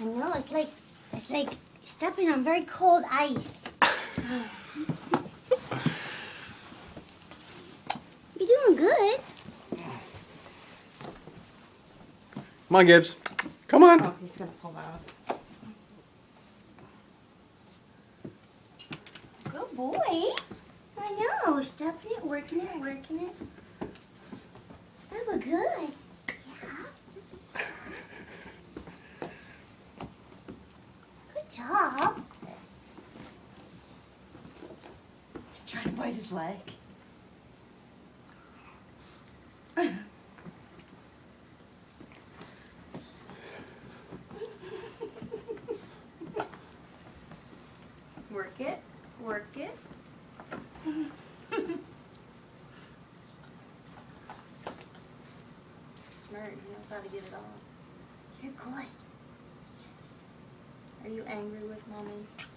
I know, it's like stepping on very cold ice. You're doing good. Come on, Gibbs. Come on. Oh, he's gonna pull that off. Good boy. I know, stepping it, working it, working it. That was good. Yeah. Good job. He's trying to bite his leg. Work it, work it. Smart, he knows how to get it off. You're good. Yes. Are you angry with Mommy?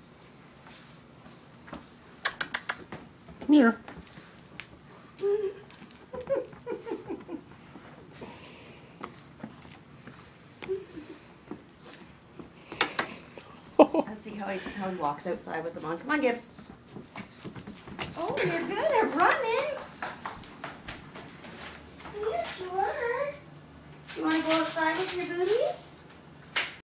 Come here. Let's see how he walks outside with them on. Come on, Gibbs. Oh, you're good.